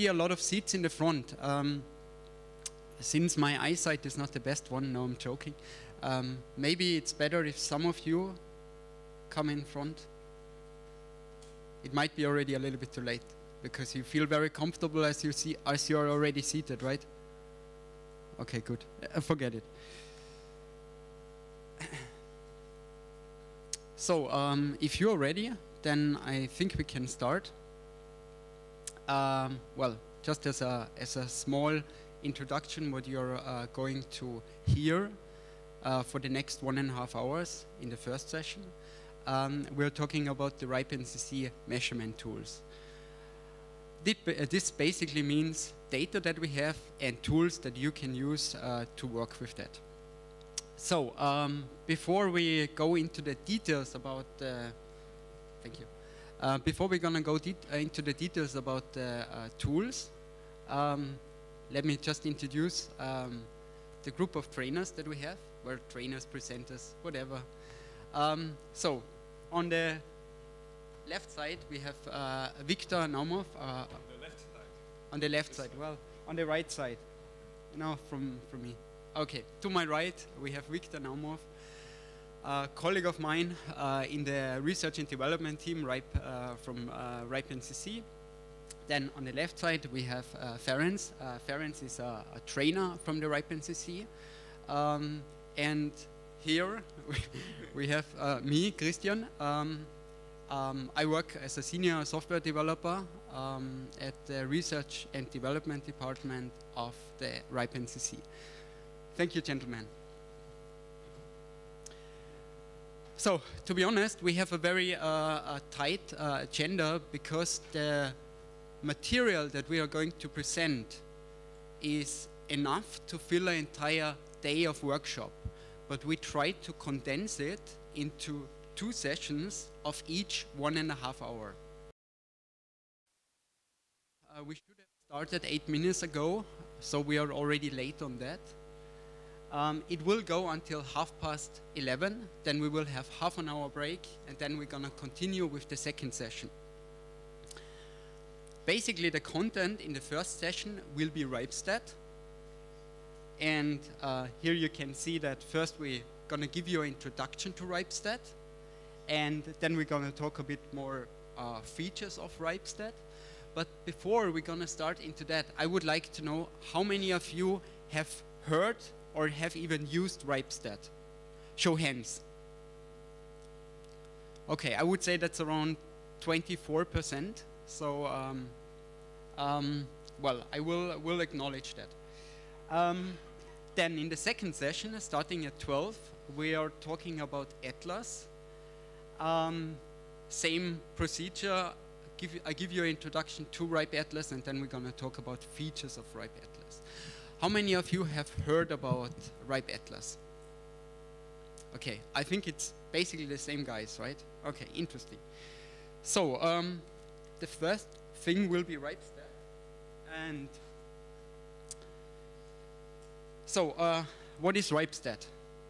see a lot of seats in the front. Since my eyesight is not the best one, no, I'm joking. Maybe it's better if some of you come in front. It might be already a little bit too late because you feel very comfortable as you're already seated, right? Okay, good. Forget it. So, if you're ready, then I think we can start. Well, just as a small introduction, what you're going to hear for the next 1.5 hours in the first session. We're talking about the RIPE-NCC measurement tools. This basically means data that we have and tools that you can use to work with that. So, before we go into the details about thank you. Before we're gonna go into the details about the tools, let me just introduce the group of trainers that we have. We're trainers, presenters, whatever. So, on the left side, we have Viktor, Naumov. On the left side. On the left side, well, on the right side. No, from me. Okay, to my right, we have Viktor, Naumov, a colleague of mine in the research and development team, from RIPE-NCC. Then on the left side, we have Ferenc. Ferenc is a trainer from the RIPE-NCC. And here we have me, Christian. I work as a senior software developer at the research and development department of the RIPE-NCC. Thank you, gentlemen. So, to be honest, we have a very tight agenda because the material that we are going to present is enough to fill an entire day of workshop. But we try to condense it into 2 sessions of each 1.5 hours. We should have started 8 minutes ago, so we are already late on that. It will go until 11:30, then we will have half an hour break, and then we're gonna continue with the second session. Basically, the content in the first session will be RIPEstat. And here you can see that first we're gonna give you an introduction to RIPEstat, and then we're gonna talk a bit more features of RIPEstat. But before we're gonna start into that, I would like to know how many of you have heard or have even used RIPEstat? Show hands. Okay, I would say that's around 24%. So, well, I will acknowledge that. Then in the second session, starting at 12, we are talking about Atlas. Same procedure. I give you an introduction to RIPE-Atlas, and then we're going to talk about features of RIPE-Atlas. How many of you have heard about RIPE-Atlas? Okay, I think it's basically the same guys, right? Okay, interesting. So, the first thing will be RIPEstat. And so, what is RIPEstat?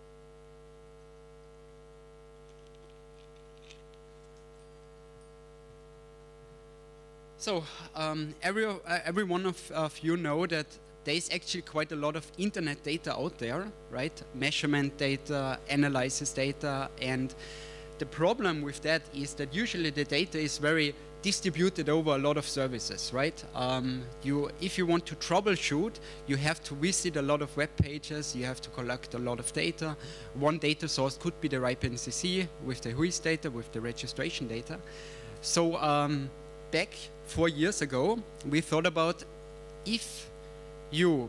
So, every one of you know that there's actually quite a lot of internet data out there, right? Measurement data, analysis data, and the problem with that is that usually the data is very distributed over a lot of services, right? If you want to troubleshoot, you have to visit a lot of web pages, you have to collect a lot of data. One data source could be the RIPE-NCC with the WHOIS data, with the registration data. So back 4 years ago, we thought about if you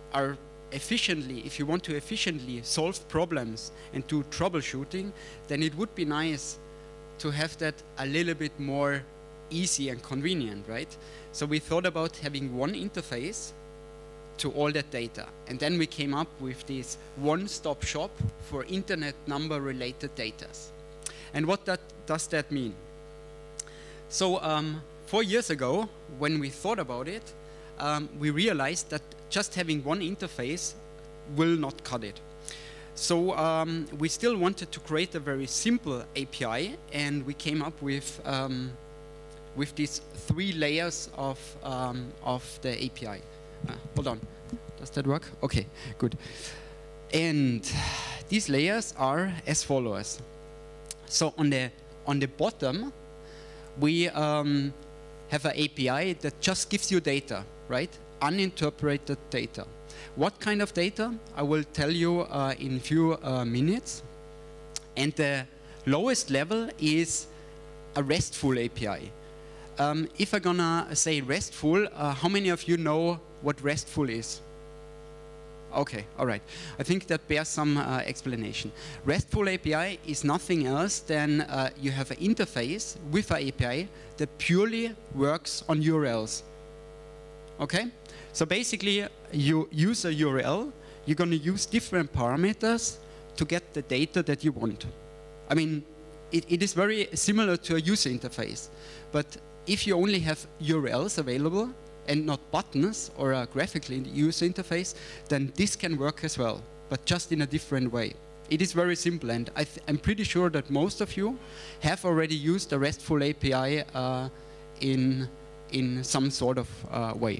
want to efficiently solve problems and do troubleshooting, then it would be nice to have that a little bit more easy and convenient, right? So we thought about having one interface to all that data. And then we came up with this one-stop shop for internet number related data. And what does that mean? So 4 years ago, when we thought about it, we realized that just having one interface will not cut it. So we still wanted to create a very simple API, and we came up with with these 3 layers of the API. Hold on, does that work? Okay, good. And these layers are as follows. So on the bottom, we have an API that just gives you data, right? Uninterpreted data. What kind of data? I will tell you in a few minutes. And the lowest level is a RESTful API. If I'm gonna say RESTful, how many of you know what RESTful is? Okay, all right. I think that bears some explanation. RESTful API is nothing else than you have an interface with an API that purely works on URLs. Okay? So basically, you use a URL, you're going to use different parameters to get the data that you want. I mean, it is very similar to a user interface. But if you only have URLs available, and not buttons or a graphically user interface, then this can work as well, but just in a different way. It is very simple, and I'm pretty sure that most of you have already used a RESTful API in some sort of way.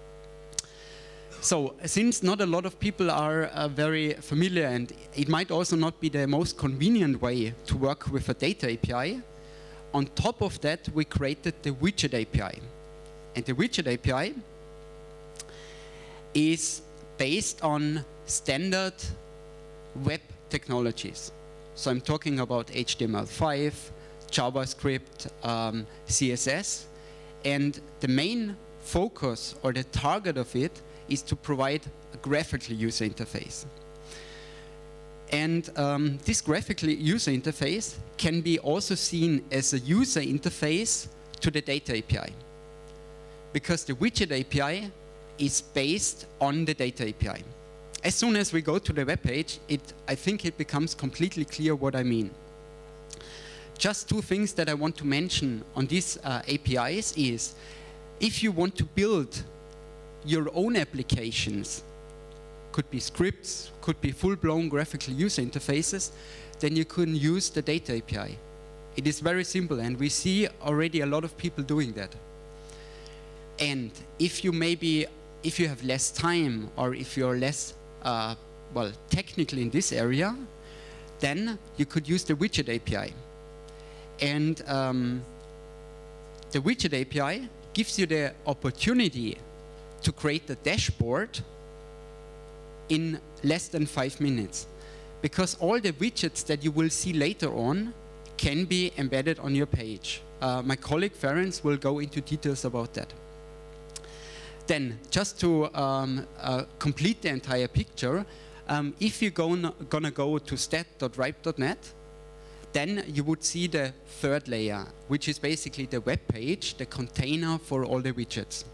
So since not a lot of people are very familiar, and it might also not be the most convenient way to work with a data API, on top of that we created the widget API. And the widget API is based on standard web technologies. So I'm talking about HTML5, JavaScript, CSS. And the main focus or the target of it is to provide a graphical user interface. And this graphical user interface can be also seen as a user interface to the data API. Because the widget API is based on the data API. As soon as we go to the web page, I think it becomes completely clear what I mean. Just 2 things that I want to mention on these APIs is, if you want to build your own applications, could be scripts, could be full-blown graphical user interfaces, then you can use the data API. It is very simple, and we see already a lot of people doing that. And if you have less time, or if you're less, well, technical in this area, then you could use the widget API. And the widget API gives you the opportunity to create a dashboard in less than 5 minutes. Because all the widgets that you will see later on can be embedded on your page. My colleague Ferenc will go into details about that. Then, just to complete the entire picture, if you're gonna go to stat.ripe.net, then you would see the 3rd layer, which is basically the web page, the container for all the widgets.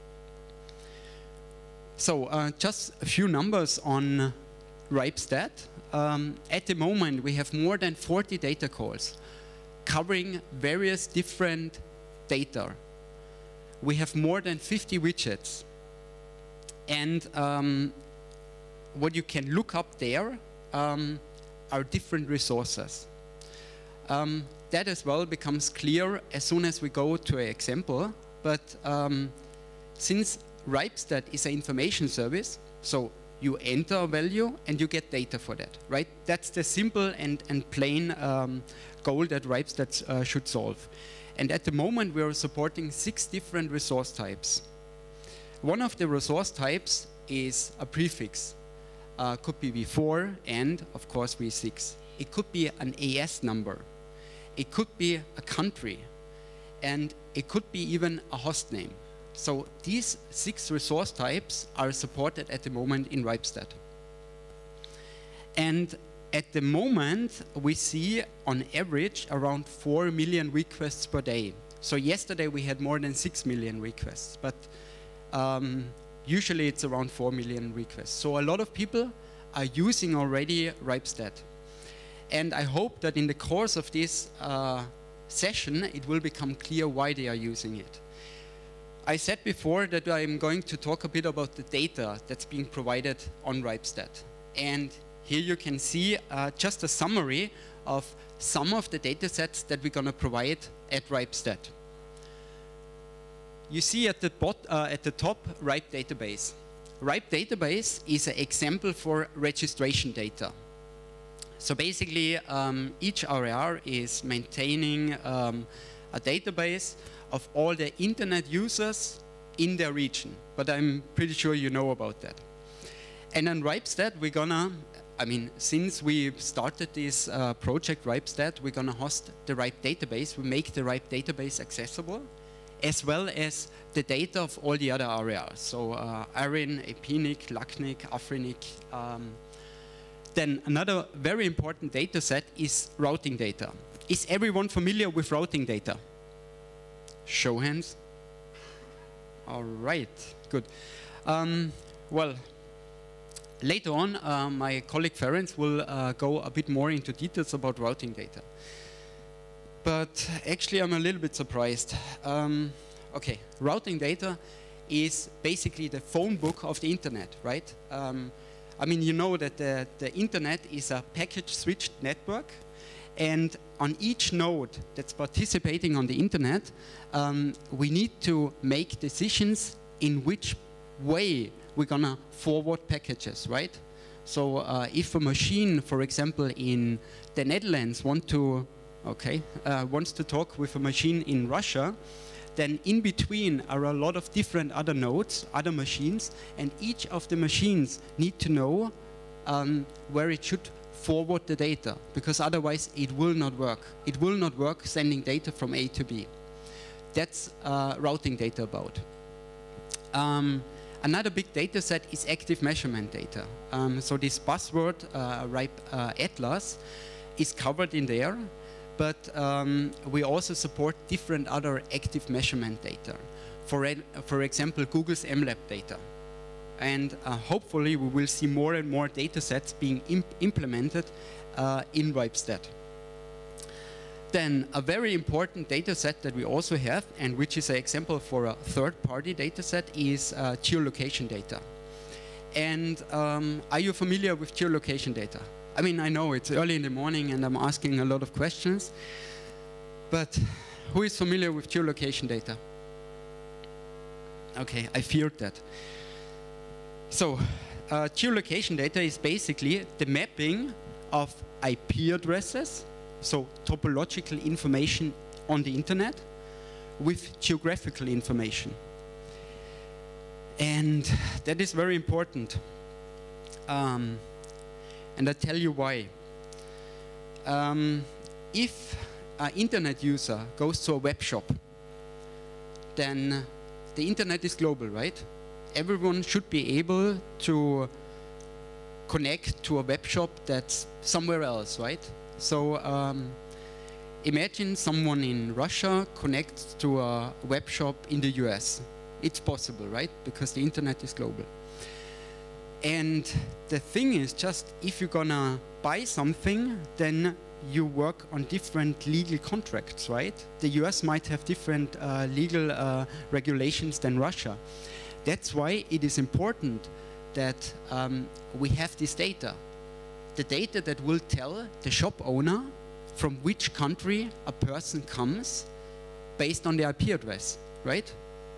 So, just a few numbers on RIPEstat. At the moment, we have more than 40 data calls covering various different data. We have more than 50 widgets. And what you can look up there are different resources. That as well becomes clear as soon as we go to an example. But since RIPEstat is an information service, so you enter a value and you get data for that, right? That's the simple and plain goal that RIPEstat should solve. And at the moment, we are supporting 6 different resource types. One of the resource types is a prefix. Could be V4 and, of course, V6. It could be an AS number. It could be a country. And it could be even a host name. So these 6 resource types are supported at the moment in RIPEstat. And at the moment, we see on average around 4 million requests per day. So yesterday we had more than 6 million requests, but usually it's around 4 million requests. So a lot of people are using already RIPEstat. And I hope that in the course of this session, it will become clear why they are using it. I said before that I'm going to talk a bit about the data that's being provided on RIPEstat. And here you can see just a summary of some of the data sets that we're going to provide at RIPEstat. you see at the top RIPE database. RIPE database is an example for registration data. So basically, each RIR is maintaining a database of all the internet users in their region. But I'm pretty sure you know about that. And on RIPEstat, we're gonna, since we started this project RIPEstat, we're gonna host the RIPE database. We make the RIPE database accessible, as well as the data of all the other RIRs. So ARIN, EPINIC, LACNIC, AFRINIC. Then another very important data set is routing data. Is everyone familiar with routing data? Show hands. All right, good. Well, later on, my colleague Ferenc will go a bit more into details about routing data. But actually, I'm a little bit surprised. Okay, routing data is basically the phone book of the internet, right? You know that the internet is a package-switched network, and on each node that's participating on the internet, we need to make decisions in which way we're gonna forward packages, right? So if a machine, for example, in the Netherlands wants to talk with a machine in Russia, then in between are a lot of different other nodes, other machines, and each of the machines need to know where it should forward the data, because otherwise it will not work. It will not work sending data from A to B. That's routing data about. Another big data set is active measurement data. So this buzzword, RIPE Atlas, is covered in there. But we also support different other active measurement data. For example, Google's MLab data. And hopefully we will see more and more data sets being implemented in RIPEstat. Then a very important data set that we also have, and which is an example for a third-party data set, is geolocation data. And are you familiar with geolocation data? I know it's early in the morning and I'm asking a lot of questions, but who is familiar with geolocation data? Okay, I feared that. So, geolocation data is basically the mapping of IP addresses, so topological information on the internet, with geographical information. And that is very important. And I tell you why. If an internet user goes to a web shop, then the internet is global, right? Everyone should be able to connect to a web shop that's somewhere else, right? So imagine someone in Russia connects to a web shop in the US. It's possible, right? Because the internet is global. And the thing is just, if you're gonna buy something, then you work on different legal contracts, right? The US might have different legal regulations than Russia. That's why it is important that we have this data. The data that will tell the shop owner from which country a person comes based on the IP address, right?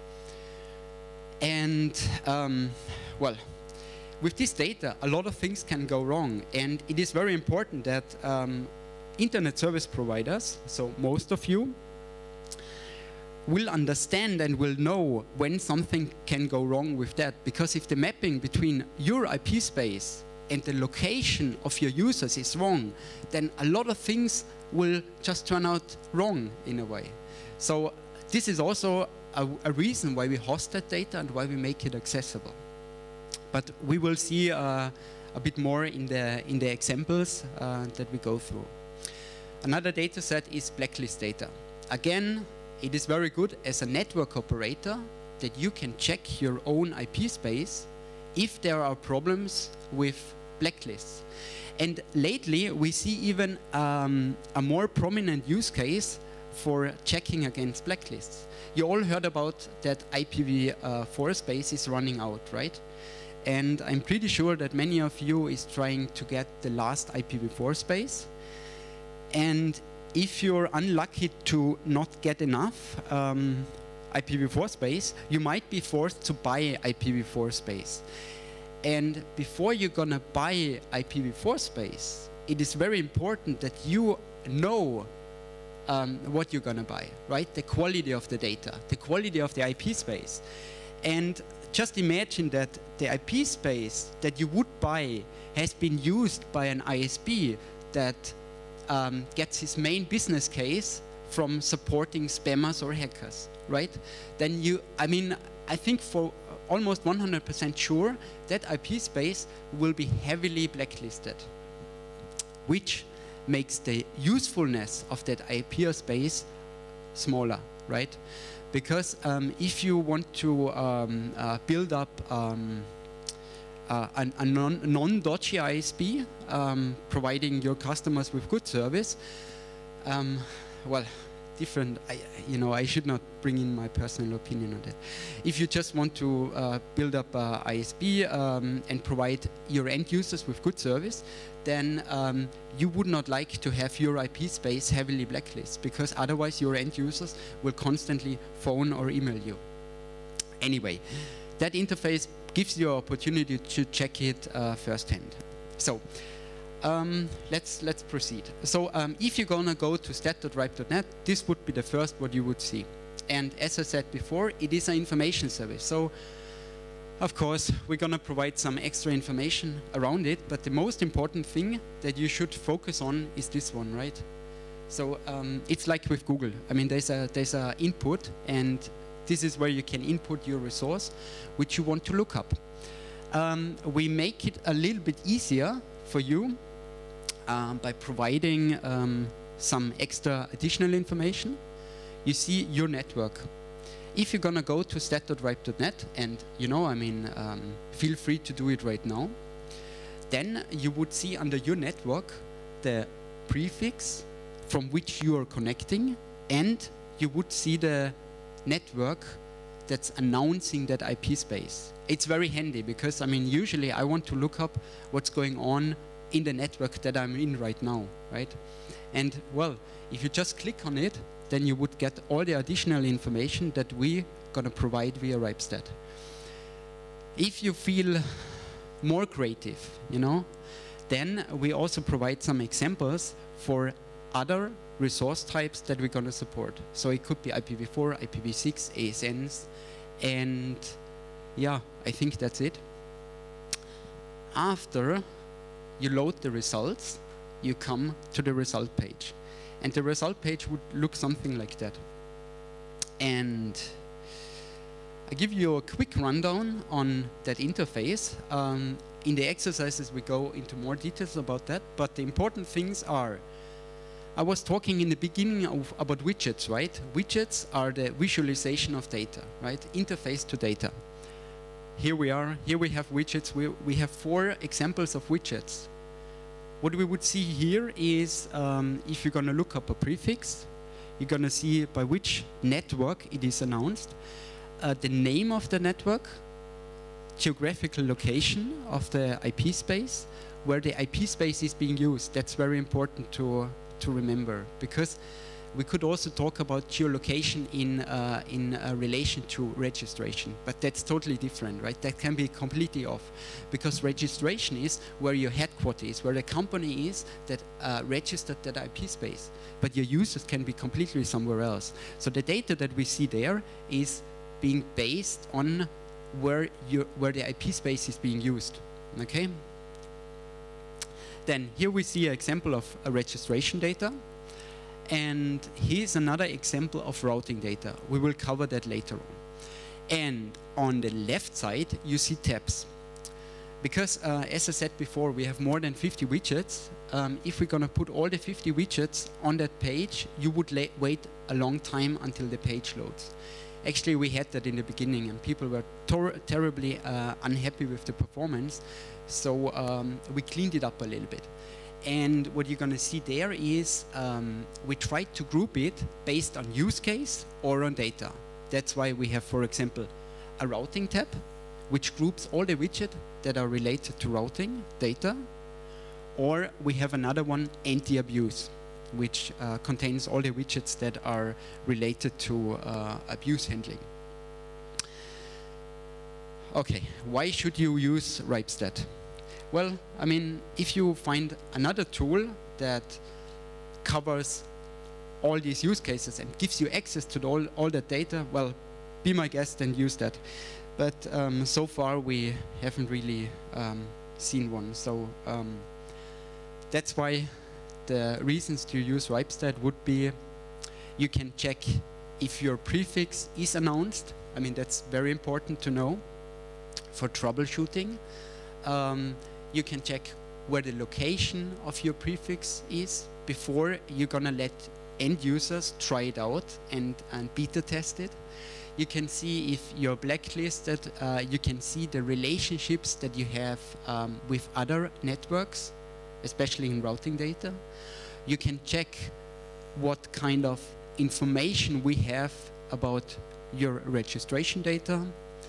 And, well, with this data, a lot of things can go wrong, and it is very important that internet service providers, so most of you, will understand and will know when something can go wrong with that. Because if the mapping between your IP space and the location of your users is wrong, then a lot of things will just turn out wrong in a way. So this is also a reason why we host that data and why we make it accessible. But we will see a bit more in the examples that we go through. Another data set is blacklist data. Again, it is very good as a network operator that you can check your own IP space if there are problems with blacklists. And lately, we see even a more prominent use case for checking against blacklists. You all heard about that IPv4 space is running out, right? And I'm pretty sure that many of you is trying to get the last IPv4 space. And if you're unlucky to not get enough, I IPv4 space, you might be forced to buy IPv4 space. And before you're gonna buy IPv4 space, it is very important that you know what you're gonna buy, right? The quality of the data, the quality of the IP space. And just imagine that the IP space that you would buy has been used by an ISP that gets his main business case from supporting spammers or hackers, right? Then I think for almost 100% sure that IP space will be heavily blacklisted, which makes the usefulness of that IP space smaller, right? Because if you want to build up a non-dodgy ISP, providing your customers with good service, well, different, I should not bring in my personal opinion on that. If you just want to build up a ISP and provide your end users with good service, then you would not like to have your IP space heavily blacklisted, because otherwise your end users will constantly phone or email you. Anyway, that interface gives you an opportunity to check it firsthand. So let's proceed. So if you're gonna go to stat.ripe.net, this would be the first what you would see. And as I said before, it is an information service. So of course, we're gonna provide some extra information around it, but the most important thing that you should focus on is this one, right? So it's like with Google. I mean, there's a input, and this is where you can input your resource, which you want to look up. We make it a little bit easier for you by providing some extra additional information. You see your network. If you're gonna go to stat.ripe.net, and feel free to do it right now, then you would see under your network the prefix from which you are connecting, and you would see the network that's announcing that IP space. It's very handy because, usually I want to look up what's going on in the network that I'm in right now, right? And well, if you just click on it, then you would get all the additional information that we're gonna provide via RIPEstat. If you feel more creative, then we also provide some examples for other resource types that we're gonna support. So it could be IPv4, IPv6, ASNs, and yeah, I think that's it. After you load the results, you come to the result page. And the result page would look something like that. And I give you a quick rundown on that interface. In the exercises we go into more details about that, but the important things are, I was talking in the beginning about widgets, right? Widgets are the visualization of data, right? Interface to data. Here we are, here we have widgets. We have 4 examples of widgets. What we would see here is, if you're gonna look up a prefix, you're gonna see by which network it is announced, the name of the network, geographical location of the IP space, where the IP space is being used. That's very important to remember, because we could also talk about geolocation in relation to registration, but that's totally different, right? That can be completely off, because registration is where your headquarters is, where the company is that registered that IP space, but your users can be completely somewhere else. So the data that we see there is being based on where the IP space is being used, okay? Then here we see an example of a registration data. And here's another example of routing data. We will cover that later on. And on the left side, you see tabs. Because, as I said before, we have more than 50 widgets. If we're gonna put all the 50 widgets on that page, you would wait a long time until the page loads. Actually, we had that in the beginning, and people were terribly unhappy with the performance. So we cleaned it up a little bit. And what you're gonna see there is we tried to group it based on use case or on data. That's why we have, for example, a routing tab, which groups all the widgets that are related to routing data. Or we have another one, anti-abuse, which contains all the widgets that are related to abuse handling. Okay, why should you use RIPEstat? Well, I mean, if you find another tool that covers all these use cases and gives you access to all that data, well, be my guest and use that. But so far we haven't really seen one. So that's why the reasons to use RIPEstat would be you can check if your prefix is announced. I mean, that's very important to know for troubleshooting. You can check where the location of your prefix is before you're gonna let end users try it out and beta test it. You can see if you're blacklisted, you can see the relationships that you have with other networks, especially in routing data. You can check what kind of information we have about your registration data.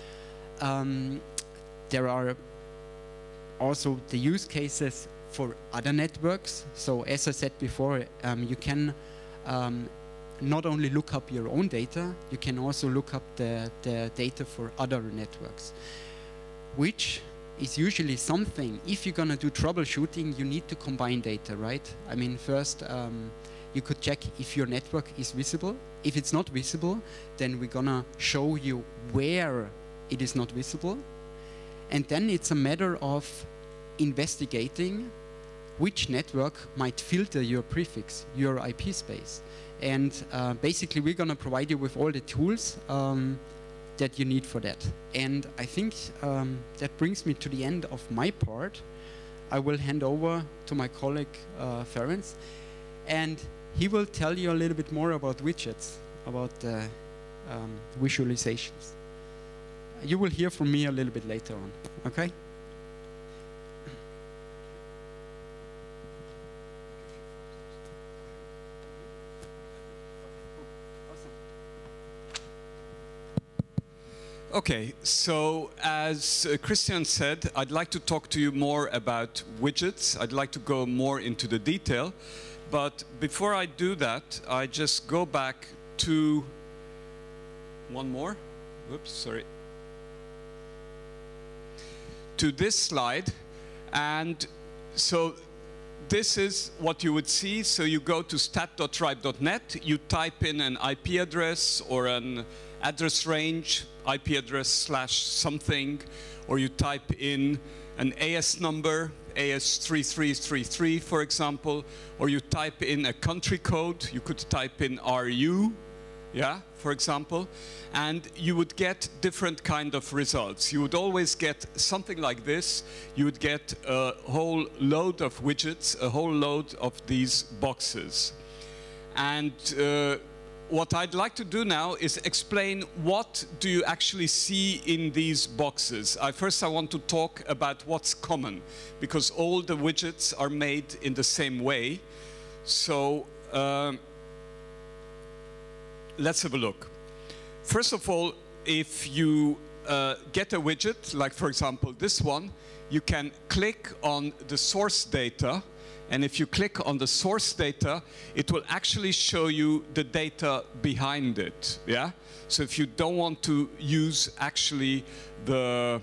There are also the use cases for other networks. So as I said before, you can not only look up your own data, you can also look up the data for other networks, which is usually something, if you're gonna do troubleshooting, you need to combine data, right? I mean, first, you could check if your network is visible. If it's not visible, then we're gonna show you where it is not visible. And then it's a matter of investigating which network might filter your prefix, your IP space. And basically, we're going to provide you with all the tools that you need for that. And I think that brings me to the end of my part. I will hand over to my colleague, Ferenc, and he will tell you a little bit more about widgets, about visualizations. You will hear from me a little bit later on, okay? Okay, so as Christian said, I'd like to talk to you more about widgets. I'd like to go more into the detail. But before I do that, I just go back to one more. Oops, sorry. To this slide. And so this is what you would see. So you go to stat.ripe.net, you type in an IP address or an address range, IP address slash something, or you type in an AS number, AS3333, for example, or you type in a country code. You could type in RU, yeah, for example, and you would get different kind of results. You would always get something like this. You would get a whole load of widgets, a whole load of these boxes. And what I'd like to do now is explain what do you actually see in these boxes. First I want to talk about what's common, because all the widgets are made in the same way. So let's have a look. First of all, if you get a widget, like for example this one, you can click on the source data. And if you click on the source data, it will actually show you the data behind it, yeah? So if you don't want to use actually the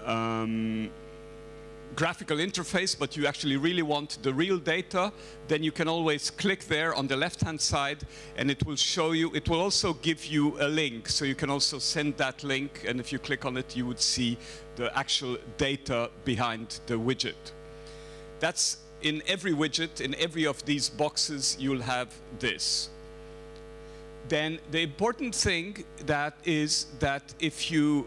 graphical interface, but you actually really want the real data, then you can always click there on the left-hand side, and it will show you, it will also give you a link. So you can also send that link, and if you click on it, you would see the actual data behind the widget. That's in every widget, in every of these boxes, you'll have this. Then the important thing that is that if you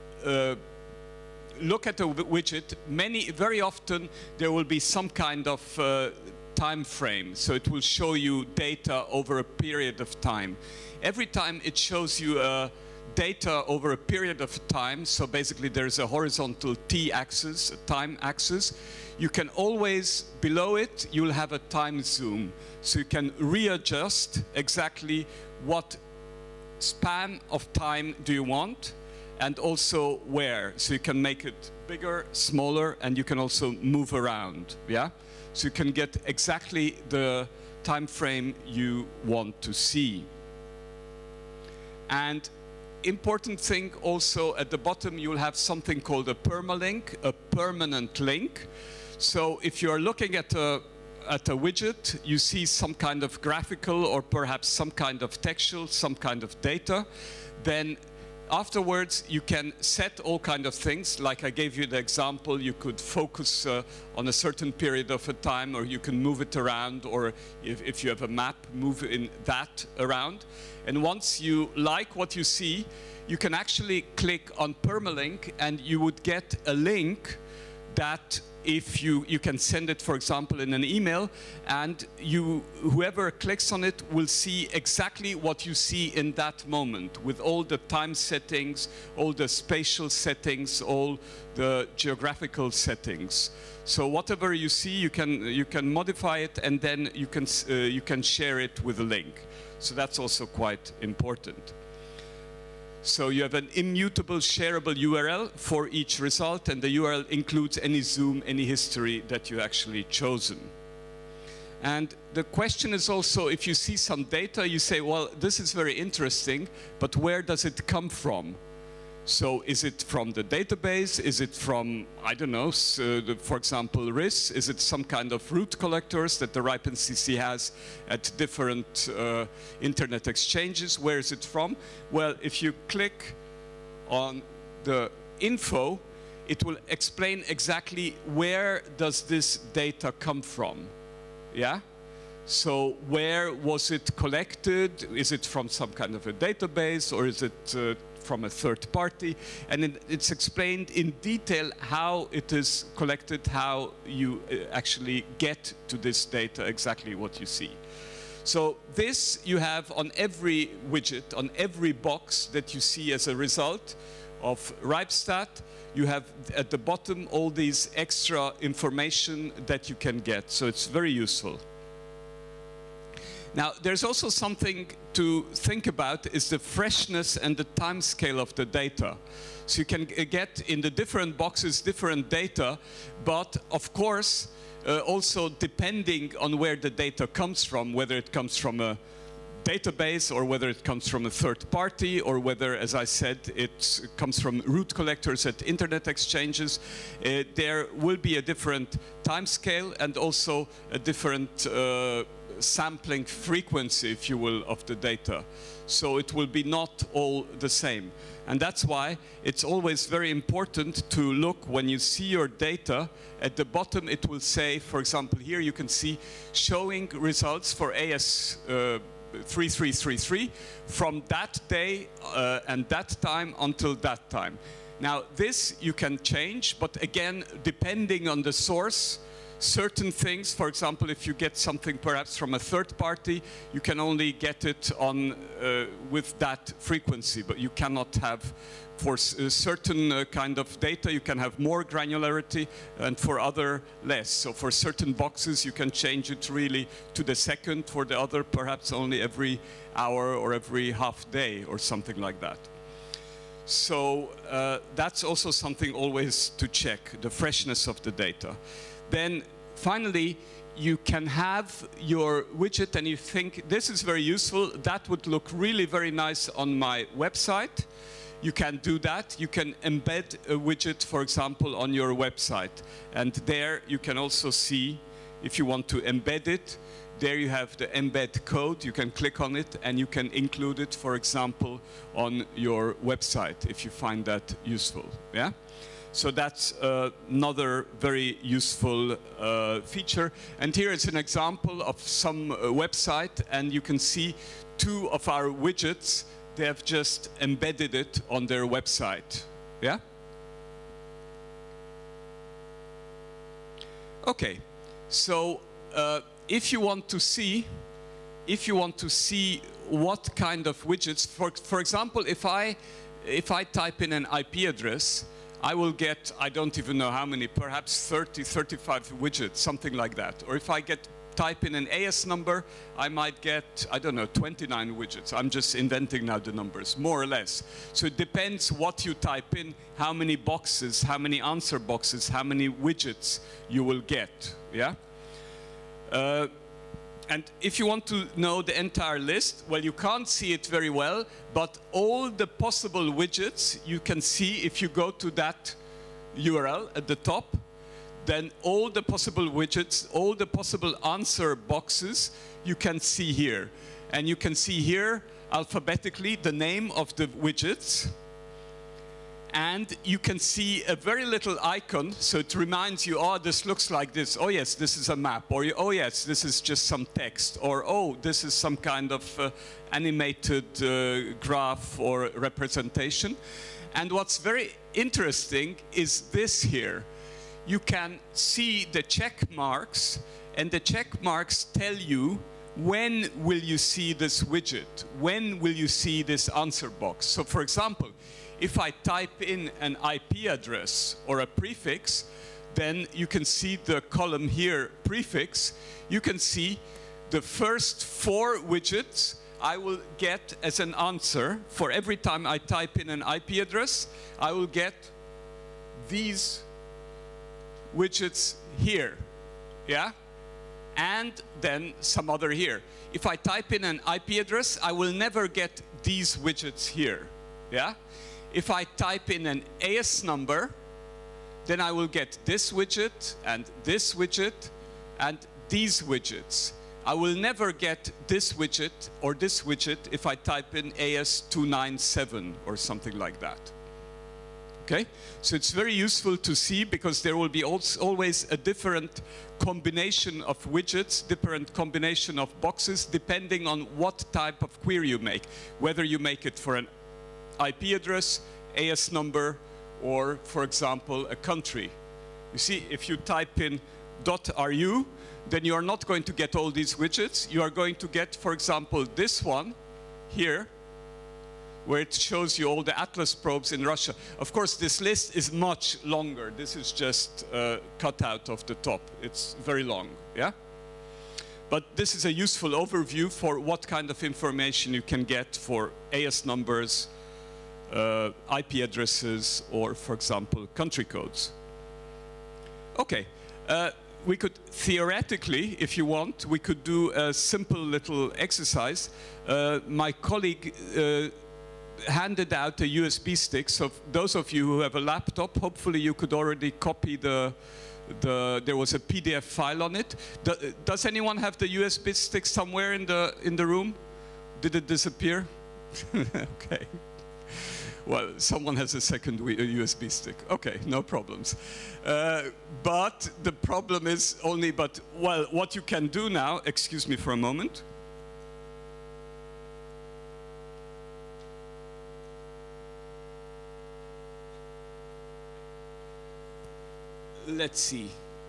look at a widget, very often there will be some kind of time frame. So it will show you data over a period of time. Every time it shows you data over a period of time, so basically there's a horizontal t-axis, a time axis, you can always, below it, you'll have a time zoom. So you can readjust exactly what span of time do you want, and also where. So you can make it bigger, smaller, and you can also move around, yeah? So you can get exactly the time frame you want to see. And important thing also at the bottom, you'll have something called a permalink, a permanent link. So if you're looking at a widget, you see some kind of graphical or perhaps some kind of textual, some kind of data, then afterwards you can set all kind of things. Like I gave you the example, you could focus on a certain period of a time, or you can move it around, or if you have a map, move in that around. And once you like what you see, you can actually click on permalink and you would get a link that if you can send it, for example, in an email, and whoever clicks on it will see exactly what you see in that moment, with all the time settings, all the spatial settings, all the geographical settings. So whatever you see, you can modify it, and then you can share it with a link. So that's also quite important. So you have an immutable shareable URL for each result, and the URL includes any zoom, any history that you actually chosen. And the question is also, if you see some data, you say, well, this is very interesting, but where does it come from? So is it from the database? Is it from, I don't know, for example, RIS? Is it some kind of root collectors that the RIPE NCC has at different internet exchanges? Where is it from? Well, if you click on the info, it will explain exactly where does this data come from. Yeah? So where was it collected? Is it from some kind of a database, or is it from a third party? And it's explained in detail how it is collected, how you actually get to this data, exactly what you see. So this you have on every widget, on every box that you see as a result of RIPEstat. You have at the bottom all these extra information that you can get. So it's very useful. Now, there's also something to think about, is the freshness and the time scale of the data. So you can get in the different boxes different data, but of course, also depending on where the data comes from, whether it comes from a database or whether it comes from a third party, or whether, as I said, it comes from root collectors at internet exchanges, there will be a different time scale and also a different sampling frequency, if you will, of the data. So it will be not all the same. And that's why it's always very important to look, when you see your data, at the bottom it will say, for example, here you can see showing results for AS 3333 from that day and that time until that time. Now this you can change, but again, depending on the source, certain things, for example, if you get something perhaps from a third party, you can only get it on with that frequency, but you cannot have, for a certain kind of data, you can have more granularity, and for other less. So for certain boxes, you can change it really to the second, for the other perhaps only every hour or every half day or something like that. So that's also something always to check, the freshness of the data. Then finally, you can have your widget and you think, this is very useful, that would look really very nice on my website. You can do that. You can embed a widget, for example, on your website. And there you can also see, if you want to embed it, there you have the embed code. You can click on it and you can include it, for example, on your website if you find that useful. Yeah? So that's another very useful feature. And here is an example of some website, and you can see two of our widgets. They have just embedded it on their website. Yeah? Okay. So if you want to see what kind of widgets, for example, if I type in an IP address, I will get, I don't even know how many, perhaps 30, 35 widgets, something like that. Or if I type in an AS number, I might get, I don't know, 29 widgets. I'm just inventing now the numbers, more or less. So it depends what you type in, how many boxes, how many answer boxes, how many widgets you will get. Yeah? And if you want to know the entire list, well, you can't see it very well, but all the possible widgets you can see if you go to that URL at the top. Then all the possible widgets, all the possible answer boxes you can see here. And you can see here alphabetically the name of the widgets. And you can see a very little icon, so it reminds you, oh, this looks like this. Oh, yes, this is a map. Or, oh, yes, this is just some text. Or, oh, this is some kind of animated graph or representation. And what's very interesting is this here. You can see the check marks, and the check marks tell you when will you see this widget? When will you see this answer box? So, for example, if I type in an IP address or a prefix, then you can see the column here, prefix. You can see the first 4 widgets I will get as an answer. For every time I type in an IP address, I will get these widgets here, yeah? And then some other here. If I type in an IP address, I will never get these widgets here, yeah? If I type in an AS number, then I will get this widget and these widgets. I will never get this widget or this widget if I type in AS297 or something like that. Okay? So it's very useful to see because there will be always a different combination of widgets, different combination of boxes, depending on what type of query you make. Whether you make it for an IP address, AS number, or, for example, a country. You see, if you type in .ru, then you are not going to get all these widgets. You are going to get, for example, this one here, where it shows you all the Atlas probes in Russia. Of course, this list is much longer. This is just cut out of the top. It's very long, yeah? But this is a useful overview for what kind of information you can get for AS numbers, IP addresses, or, for example, country codes. Okay, we could theoretically, if you want, we could do a simple little exercise. My colleague handed out a USB stick, so those of you who have a laptop, hopefully you could already copy there was a PDF file on it. Does anyone have the USB stick somewhere in the room? Did it disappear? Okay. Well, someone has a second USB stick. Okay, no problems. But the problem is only, well, what you can do now, excuse me for a moment. Let's see.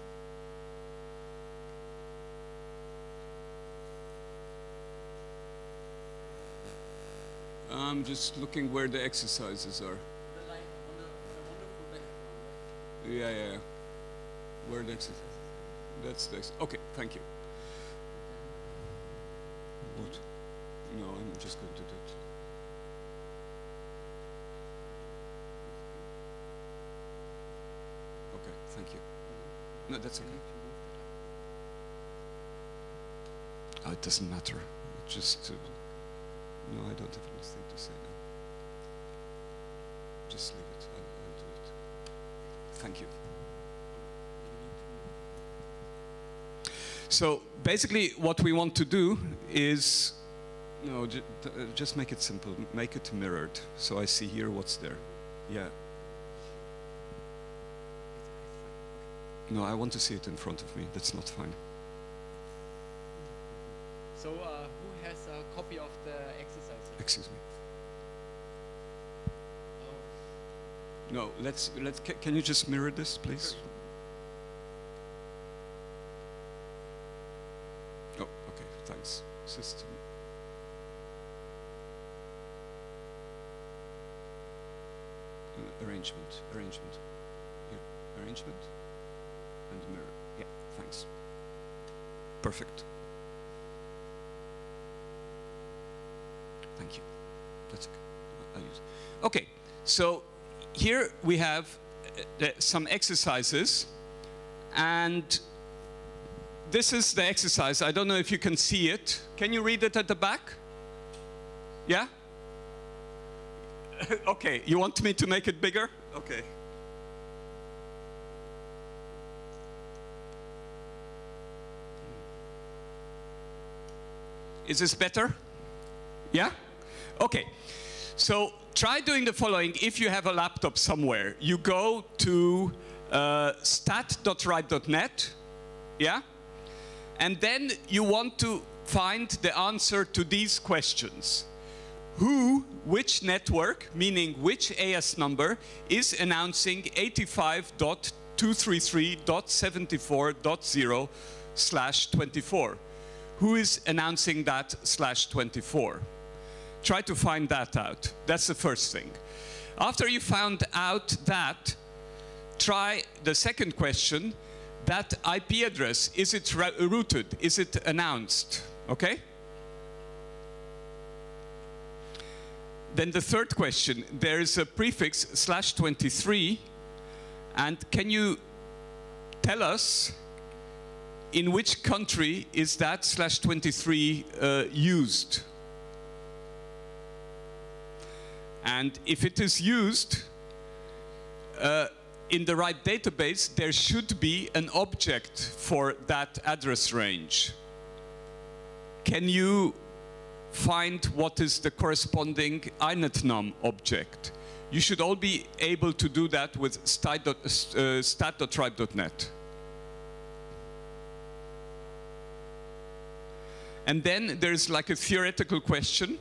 I'm just looking where the exercises are. Yeah. Where the exercises? That's this. Okay, thank you. What? No, I'm just going to do it. Okay, thank you. No, that's okay. Oh, it doesn't matter. It just. No, I don't have anything to say now. Just leave it. I'll do it. Thank you. So basically what we want to do is, no, just make it simple. Make it mirrored. So I see here what's there. Yeah. No, I want to see it in front of me. That's not fine. So who has a copy of the exercise? Excuse me. No, can you just mirror this, please? Sure. Oh, okay, thanks. System. Arrangement. Here, arrangement and mirror. Yeah, thanks. Perfect. Thank you. That's okay. I'll use it. Okay, so here we have some exercises, and this is the exercise. I don't know if you can see it. Can you read it at the back? Yeah? Okay, you want me to make it bigger? Okay. Is this better? Yeah? Okay. So try doing the following. If you have a laptop somewhere, you go to stat.ripe.net, yeah? And then you want to find the answer to these questions. Which network, meaning which AS number, is announcing 85.233.74.0/24? Who is announcing that /24? Try to find that out. That's the first thing. After you found out that, try the second question. That IP address, is it routed? Is it announced? Okay? Then the third question, there is a prefix /23, and can you tell us in which country is that /23 used? And if it is used in the right database, there should be an object for that address range. Can you find what is the corresponding inetnum object? You should all be able to do that with stat.ripe.net. And then there's like a theoretical question.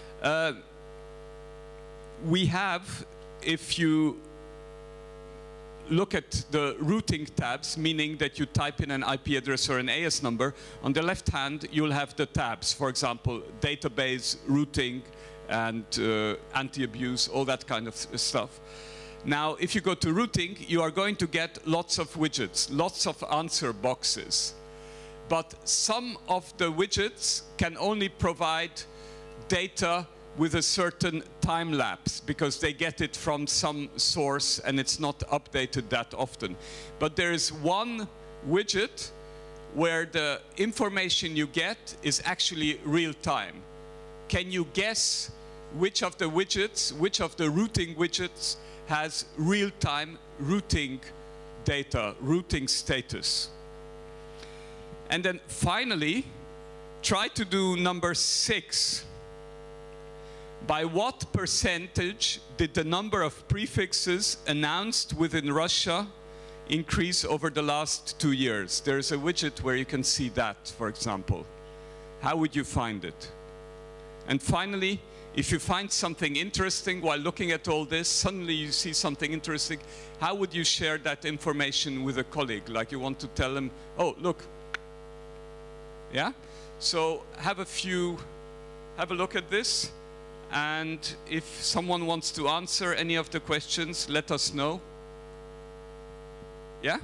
We have, if you look at the routing tabs, meaning that you type in an IP address or an AS number, on the left hand you'll have the tabs, for example, database, routing, and anti-abuse, all that kind of stuff. Now, if you go to routing, you are going to get lots of widgets, lots of answer boxes. But some of the widgets can only provide data with a certain time lapse because they get it from some source and it's not updated that often. But there is one widget where the information you get is actually real time. Can you guess which of the widgets, which of the routing widgets has real time routing data, routing status? And then finally, try to do number 6. By what percentage did the number of prefixes announced within Russia increase over the last 2 years? There's a widget where you can see that, for example. How would you find it? And finally, if you find something interesting while looking at all this, suddenly you see something interesting, how would you share that information with a colleague? Like you want to tell them, oh, look. Yeah? So have a look at this. And if someone wants to answer any of the questions, let us know. Yeah?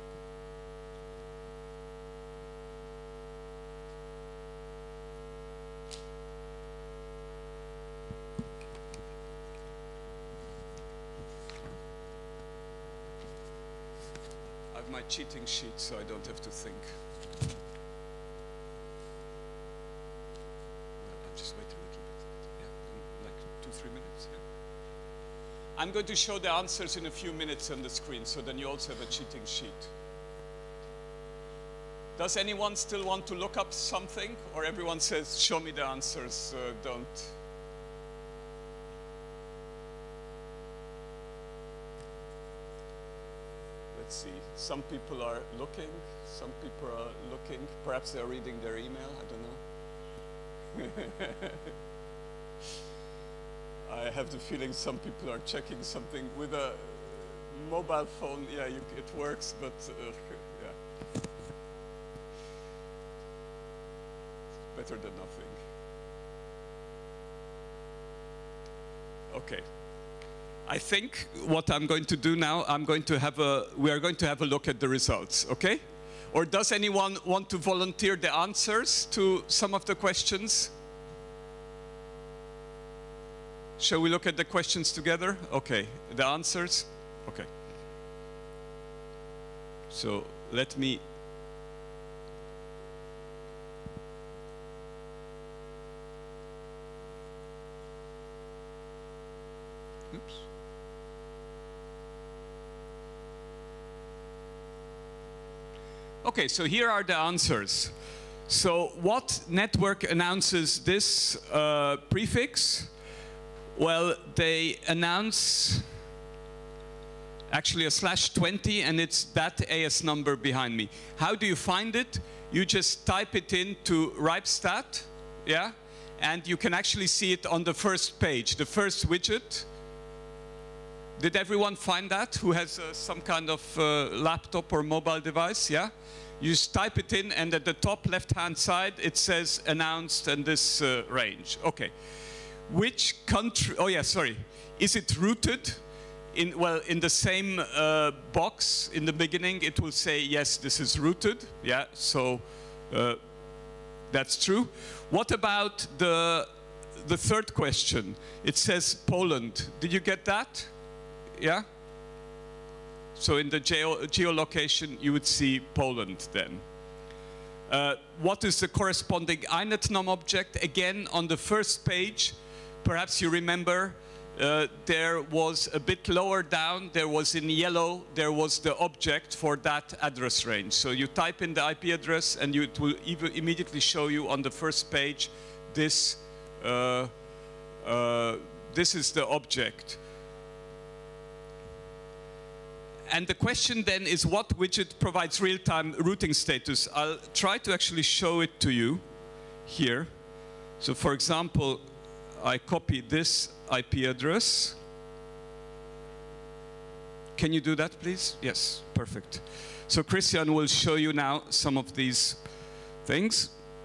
I have my cheating sheet, so I don't have to think. I'm going to show the answers in a few minutes on the screen, so then you also have a cheating sheet. Does anyone still want to look up something? Or everyone says, show me the answers, don't. Let's see, some people are looking, some people are looking. Perhaps they're reading their email, I don't know. I have the feeling some people are checking something with a mobile phone. Yeah, it works, but yeah. Better than nothing. Okay. I think what I'm going to do now, we are going to have a look at the results, okay? Or does anyone want to volunteer the answers to some of the questions? Shall we look at the questions together? Okay, the answers? Okay. So let me Okay, so here are the answers. So what network announces this prefix? Well, they announce actually a /20, and it's that AS number behind me. How do you find it? You just type it into RIPEstat, yeah? And you can actually see it on the first page, the first widget. Did everyone find that who has some kind of laptop or mobile device? Yeah? You just type it in, and at the top left-hand side, it says announced and this range. Okay. Which country, oh yeah, sorry. Is it rooted? Well, in the same box in the beginning, it will say, yes, this is rooted. Yeah, so that's true. What about the third question? It says Poland. Did you get that? Yeah? So in the geolocation, you would see Poland then. What is the corresponding INetNum object? Again, on the first page, perhaps you remember, there was a bit lower down, there was in yellow, there was the object for that address range. So you type in the IP address, and it will immediately show you on the first page this, this is the object. And the question then is, what widget provides real-time routing status? I'll try to actually show it to you here. So for example, I copy this IP address. Can you do that, please? Yes, perfect. So Christian will show you now some of these things.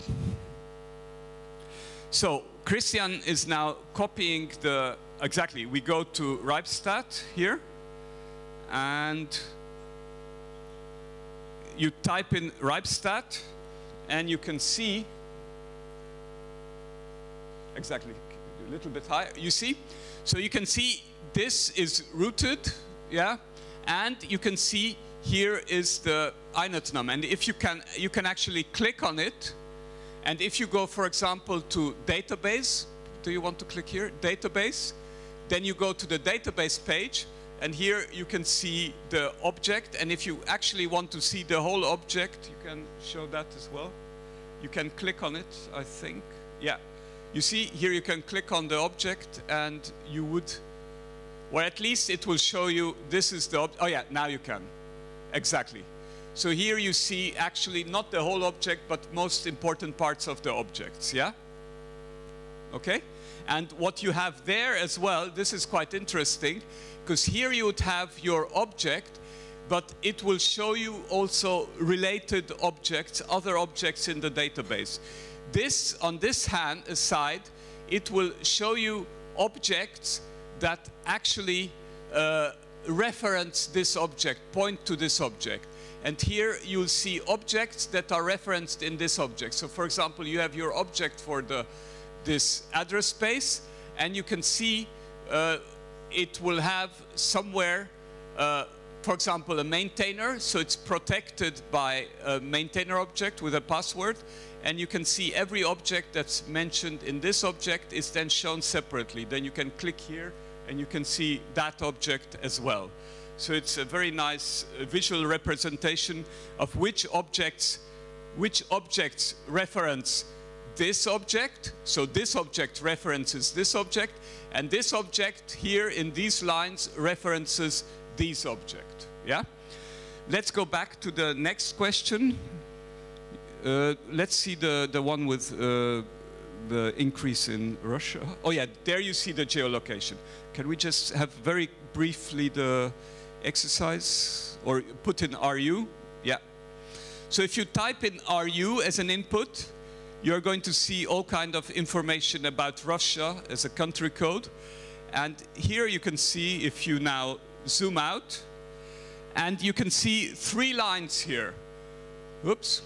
So Christian is now copying the, exactly, we go to RIPEstat here. And you type in RIPEstat, and you can see, exactly, a little bit higher, you see? So you can see this is rooted, yeah? And you can see here is the INetNum. And if you can actually click on it, and if you go, for example, to database, do you want to click here? Database, then you go to the database page, and here you can see the object, and if you actually want to see the whole object, you can show that as well. You can click on it, I think. Yeah. You see, here you can click on the object, and you would, or at least it will show you, this is the, oh yeah, now you can. Exactly. So here you see actually not the whole object, but most important parts of the objects, yeah? Okay? And what you have there as well, this is quite interesting, because here you would have your object, but it will show you also related objects, other objects in the database. This, on this side, it will show you objects that actually reference this object, point to this object. And here you'll see objects that are referenced in this object. So for example, you have your object for this address space, and you can see it will have somewhere, for example, a maintainer, so it's protected by a maintainer object with a password, and you can see every object that's mentioned in this object is then shown separately. Then you can click here, and you can see that object as well. So it's a very nice visual representation of which objects reference this object. So this object references this object, and this object here in these lines references these object. Yeah? Let's go back to the next question. Let's see the one with the increase in Russia. Oh yeah, there you see the geolocation. Can we just have very briefly the exercise, or put in RU? Yeah. So if you type in RU as an input, you're going to see all kind of information about Russia as a country code. And here you can see, if you now zoom out, and you can see 3 lines here. Oops.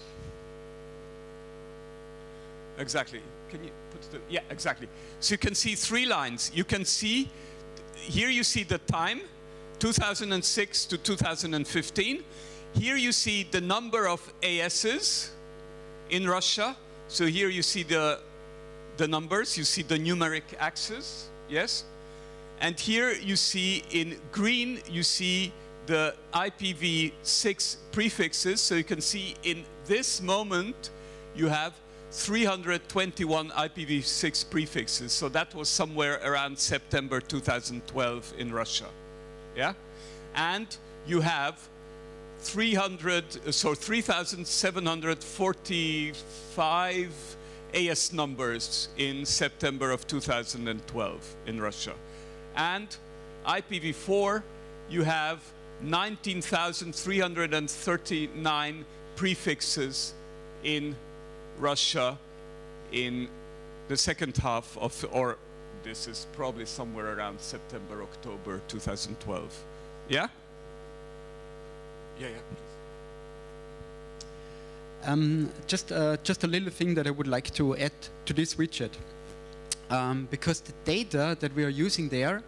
Exactly. Can you put the, yeah, exactly. So you can see 3 lines. You can see, here you see the time, 2006 to 2015. Here you see the number of ASs in Russia. So here you see the numbers, you see the numeric axis, yes? And here you see in green, you see the IPv6 prefixes. So you can see in this moment you have 321 IPv6 prefixes. So that was somewhere around September 2012 in Russia. Yeah? And you have 3,745 AS numbers in September of 2012 in Russia. And IPv4, you have 19,339 prefixes in Russia in the second half of, or this is probably somewhere around September, October 2012. Yeah? Yeah, please. Just a little thing that I would like to add to this widget. Because the data that we are using there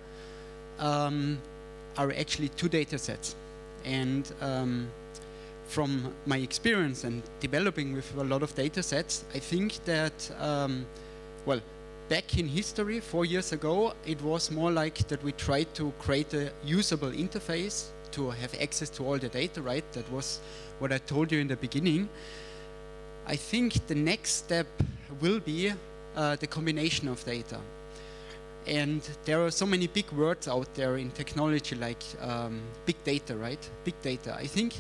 are actually two data sets. And from my experience and developing with a lot of data sets, I think that, well, back in history, 4 years ago, it was more like that we tried to create a usable interface to have access to all the data, right? That was what I told you in the beginning. I think the next step will be the combination of data. And there are so many big words out there in technology like big data, right? Big data. I think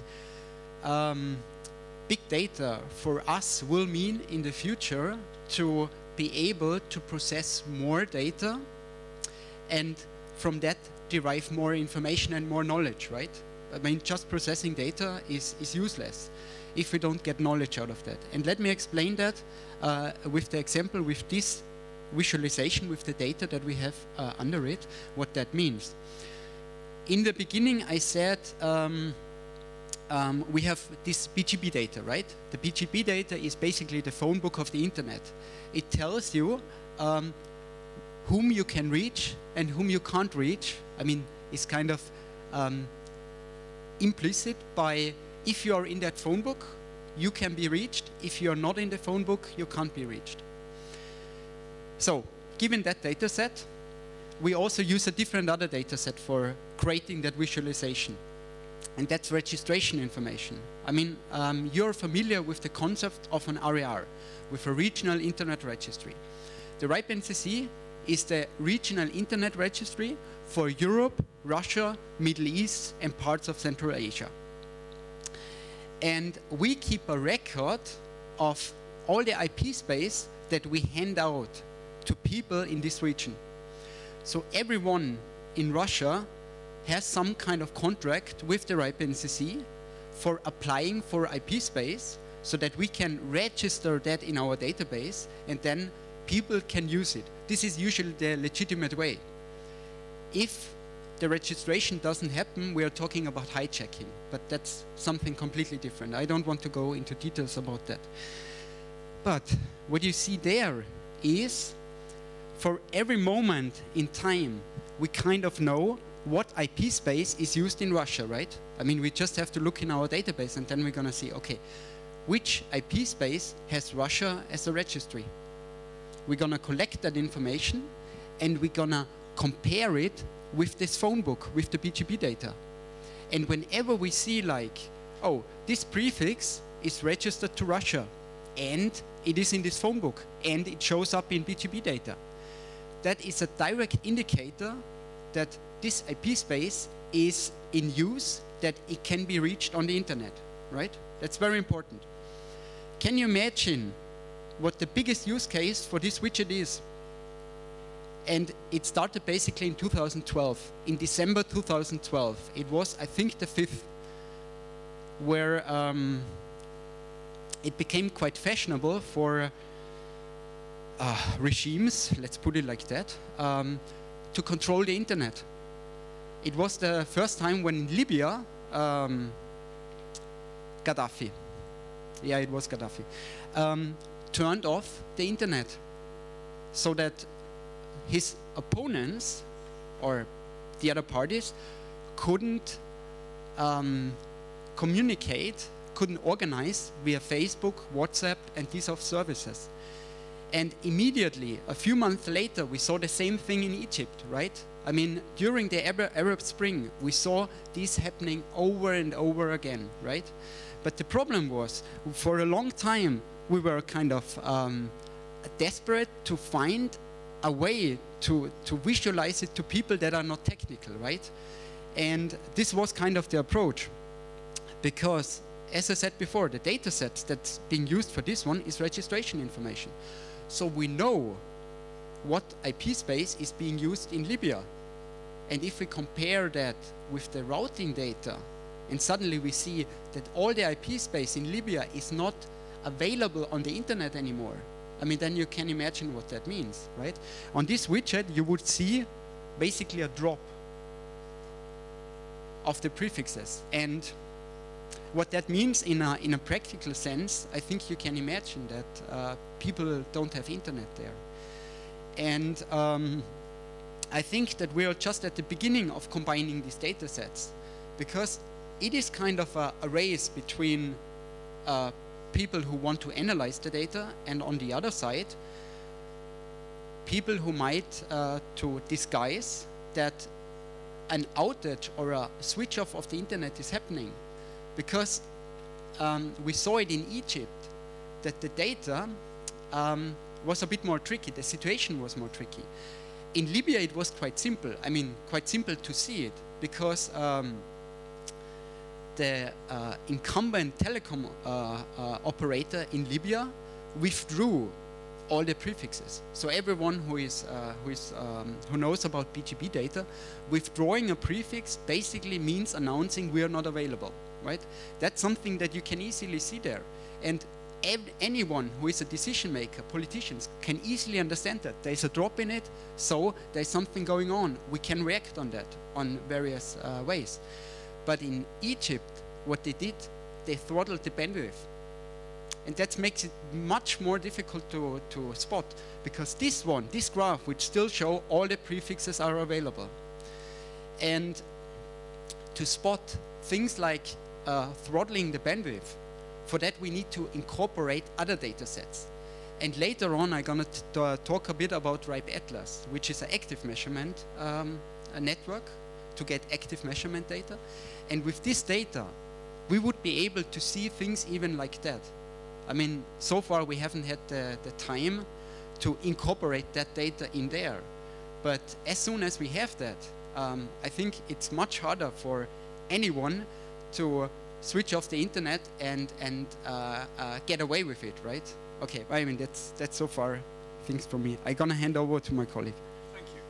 big data for us will mean in the future to be able to process more data and from that derive more information and more knowledge, right? I mean, just processing data is useless if we don't get knowledge out of that. And let me explain that with the example with this visualization with the data that we have under it, what that means. In the beginning, I said we have this BGP data, right? The BGP data is basically the phone book of the internet. It tells you whom you can reach and whom you can't reach. I mean, it's kind of implicit by if you are in that phone book, you can be reached. If you are not in the phone book, you can't be reached. So, given that data set, we also use a different other data set for creating that visualization. And that's registration information. I mean, you're familiar with the concept of an RIR, with a regional internet registry. The RIPE-NCC is the regional internet registry for Europe, Russia, Middle East, and parts of Central Asia. And we keep a record of all the IP space that we hand out to people in this region. So everyone in Russia has some kind of contract with the RIPE-NCC for applying for IP space so that we can register that in our database and then people can use it. This is usually the legitimate way. If the registration doesn't happen, we are talking about hijacking, but that's something completely different. I don't want to go into details about that. But what you see there is for every moment in time, we kind of know what IP space is used in Russia, right? I mean, we just have to look in our database and then we're going to see, okay, which IP space has Russia as a registry? We're going to collect that information and we're going to compare it with this phone book, with the BGP data. And whenever we see like, oh, this prefix is registered to Russia and it is in this phone book and it shows up in BGP data, that is a direct indicator that this IP space is in use, that it can be reached on the internet, right? That's very important. Can you imagine what the biggest use case for this widget is? And it started basically in 2012, in December 2012. It was, I think, the 5th, where it became quite fashionable for regimes, let's put it like that, to control the internet. It was the first time when in Libya, Gaddafi, yeah, it was Gaddafi, turned off the internet so that his opponents or the other parties couldn't communicate, couldn't organize via Facebook, WhatsApp, and these of services. And immediately, a few months later, we saw the same thing in Egypt, right? I mean, during the Arab Spring, we saw this happening over and over again, right? But the problem was, for a long time, we were kind of desperate to find a way to visualize it to people that are not technical, right? And this was kind of the approach, because, as I said before, the data sets that's being used for this one is registration information. So we know what IP space is being used in Libya. And if we compare that with the routing data, and suddenly we see that all the IP space in Libya is not available on the internet anymore, I mean, then you can imagine what that means, right? On this widget, you would see basically a drop of the prefixes. And what that means in a practical sense, I think you can imagine that people don't have internet there. And I think that we are just at the beginning of combining these data sets, because it is kind of a race between people who want to analyze the data, and on the other side, people who might to disguise that an outage or a switch off of the internet is happening. Because we saw it in Egypt, that the data was a bit more tricky, the situation was more tricky. In Libya it was quite simple, I mean quite simple to see it, because the incumbent telecom operator in Libya withdrew all the prefixes. So everyone who knows about BGP data, withdrawing a prefix basically means announcing we are not available, right? That's something that you can easily see there. And anyone who is a decision maker, politicians, can easily understand that. There's a drop in it, so there's something going on. We can react on that on various ways. But in Egypt, what they did, they throttled the bandwidth. And that makes it much more difficult to spot, because this graph, which still show all the prefixes are available. And to spot things like throttling the bandwidth, for that we need to incorporate other data sets. And later on I'm going to talk a bit about RIPEstat, which is an active measurement a network to get active measurement data. And with this data, we would be able to see things even like that. I mean, so far we haven't had the time to incorporate that data in there. But as soon as we have that, I think it's much harder for anyone to switch off the internet and get away with it, right? Okay, I mean, that's so far things from me. I'm gonna hand over to my colleague. Thank you.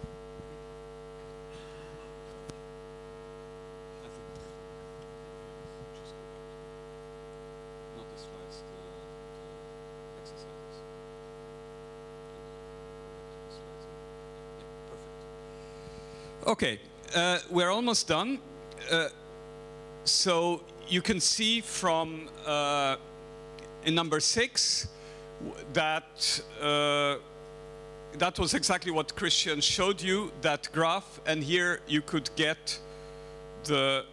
Not the slides, the exercises. Yeah, perfect. Okay, we're almost done. So you can see from in number 6 that that was exactly what Christian showed you, that graph, and here you could get the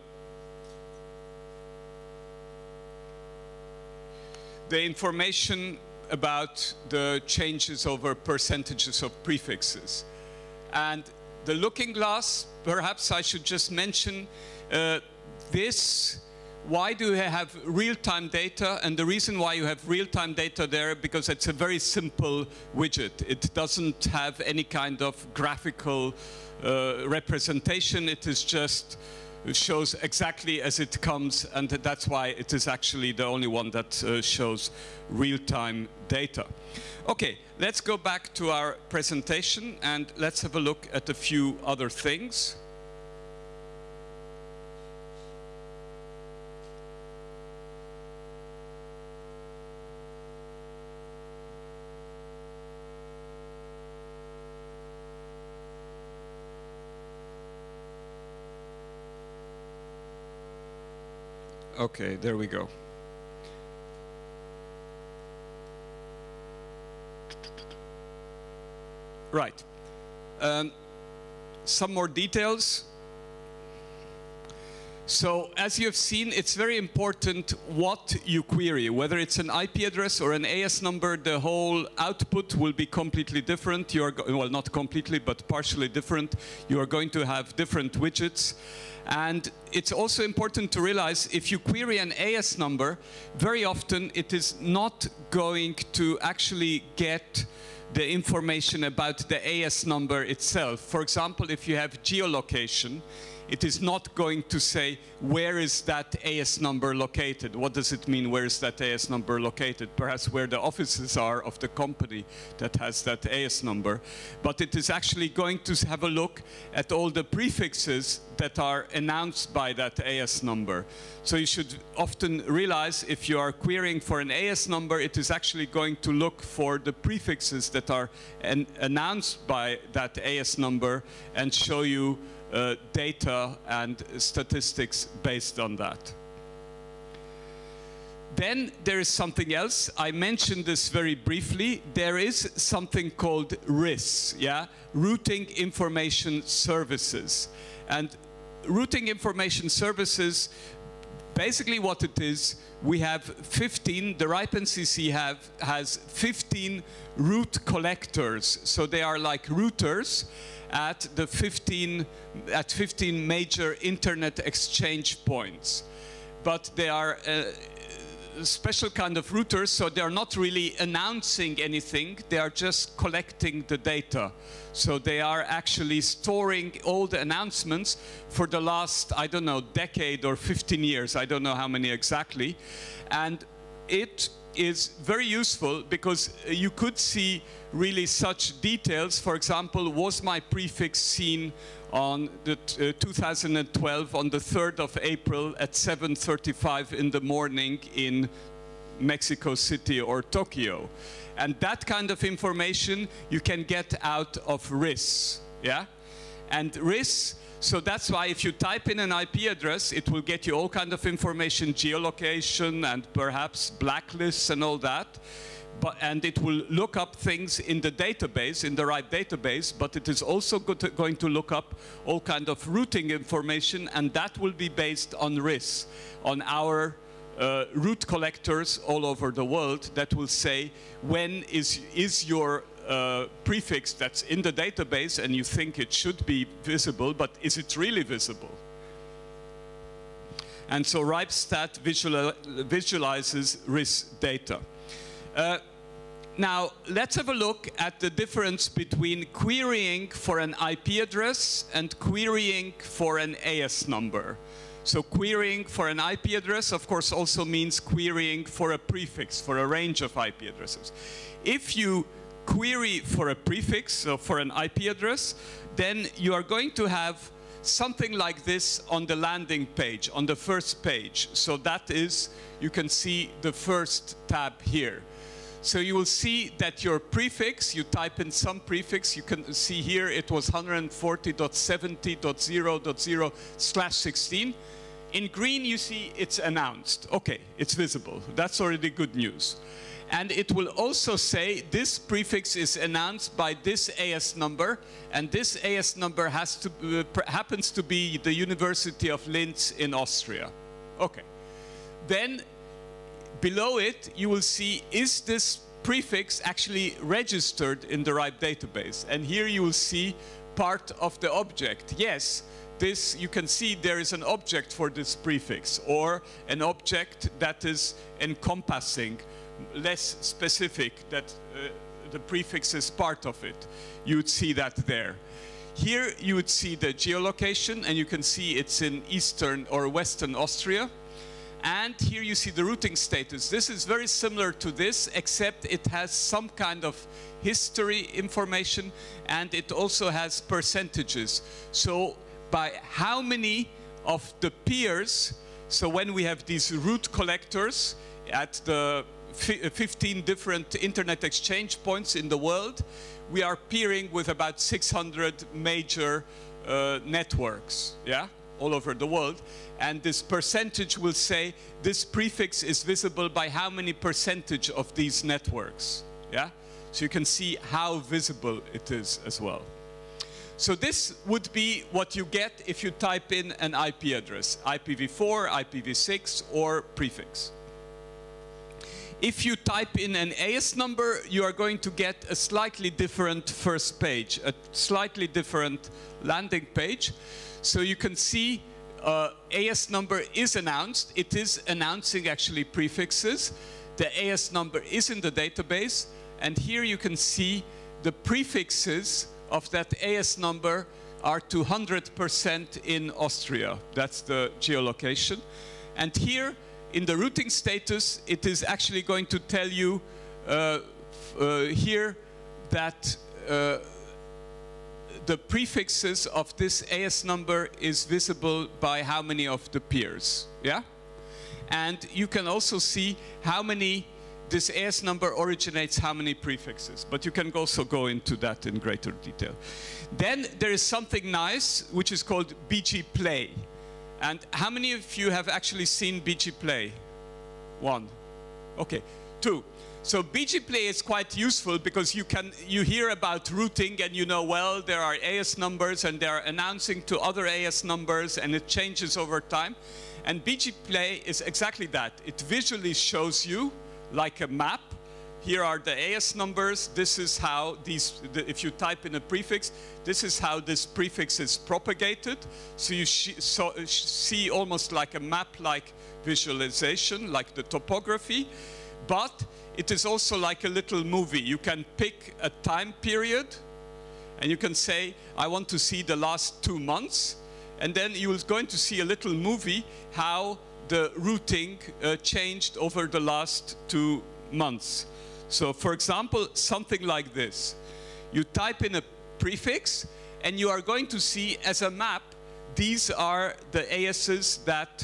information about the changes over percentages of prefixes. And the looking glass, perhaps I should just mention this. Why do you have real-time data? And the reason why you have real-time data there, because it's a very simple widget. It doesn't have any kind of graphical representation. It is just, it shows exactly as it comes, and that's why it is actually the only one that shows real-time data. Okay, let's go back to our presentation and let's have a look at a few other things. Okay, there we go. Right. Some more details. So as you have seen, it's very important what you query. Whether it's an IP address or an AS number, the whole output will be completely different. Well, not completely, but partially different. You are going to have different widgets. And it's also important to realize if you query an AS number, very often it is not going to actually get the information about the AS number itself. For example, if you have geolocation, it is not going to say, where is that AS number located? What does it mean, where is that AS number located? Perhaps where the offices are of the company that has that AS number. But it is actually going to have a look at all the prefixes that are announced by that AS number. So you should often realize if you are querying for an AS number, it is actually going to look for the prefixes that are announced by that AS number and show you data and statistics based on that. Then there is something else. I mentioned this very briefly. There is something called RIS, yeah? Routing Information Services. And routing information services, basically what it is, we have 15, the RIPE NCC has 15 route collectors. So they are like routers at 15 major internet exchange points. But they are a special kind of routers, so they are not really announcing anything, they are just collecting the data. So they are actually storing all the announcements for the last, I don't know, decade or 15 years, I don't know how many exactly. And it is very useful because you could see really such details. For example, was my prefix seen on the 2012 on the 3rd of April at 7:35 in the morning in Mexico City or Tokyo? And that kind of information you can get out of RIS, yeah? And RIS, so that's why if you type in an IP address, it will get you all kind of information, geolocation and perhaps blacklists and all that. And it will look up things in the database, in the RIPE database, but it is also going to look up all kind of routing information, and that will be based on RIS, on our route collectors all over the world that will say when is your prefix that's in the database and you think it should be visible, but is it really visible? And so RIPEstat visualizes RIS data. Now, let's have a look at the difference between querying for an IP address and querying for an AS number. So querying for an IP address, of course, also means querying for a prefix, for a range of IP addresses. If you query for a prefix, so for an IP address, then you are going to have something like this on the landing page, on the first page. So that is, you can see the first tab here. So you will see that your prefix, you type in some prefix, you can see here it was 140.70.0.0/16. In green you see it's announced. Okay, it's visible. That's already good news. And it will also say this prefix is announced by this AS number, and this AS number happens to be the University of Linz in Austria. Okay. Then below it, you will see, is this prefix actually registered in the RIPE database? And here you will see part of the object. Yes, this, you can see there is an object for this prefix, or an object that is encompassing, less specific, that the prefix is part of it. You would see that there. Here you would see the geolocation, and you can see it's in eastern or western Austria. And here you see the routing status. This is very similar to this, except it has some kind of history information, and it also has percentages. So by how many of the peers, so when we have these route collectors at the 15 different internet exchange points in the world, we are peering with about 600 major networks, yeah, all over the world. And this percentage will say this prefix is visible by how many percentage of these networks, yeah? So you can see how visible it is as well. So this would be what you get if you type in an IP address, IPv4, IPv6, or prefix. If you type in an AS number, you are going to get a slightly different first page, a slightly different landing page. So you can see AS number is announced. It is announcing actually prefixes. The AS number is in the database. And here you can see the prefixes of that AS number are 200% in Austria. That's the geolocation. And here, in the routing status, it is actually going to tell you here that the prefixes of this AS number is visible by how many of the peers, yeah? And you can also see how many this AS number originates how many prefixes, but you can also go into that in greater detail. Then there is something nice, which is called BG Play. And how many of you have actually seen BG Play? 1. Okay, 2. So BG Play is quite useful because you hear about routing and you know, well, there are AS numbers and they are announcing to other AS numbers and it changes over time. And BG Play is exactly that. It visually shows you like a map. Here are the AS numbers. This is how if you type in a prefix, this is how this prefix is propagated. So you see almost like a map-like visualization, like the topography. But it is also like a little movie. You can pick a time period, and you can say, I want to see the last 2 months. And then you're going to see a little movie how the routing changed over the last 2 months. So for example, something like this. You type in a prefix and you are going to see as a map, these are the ASs that,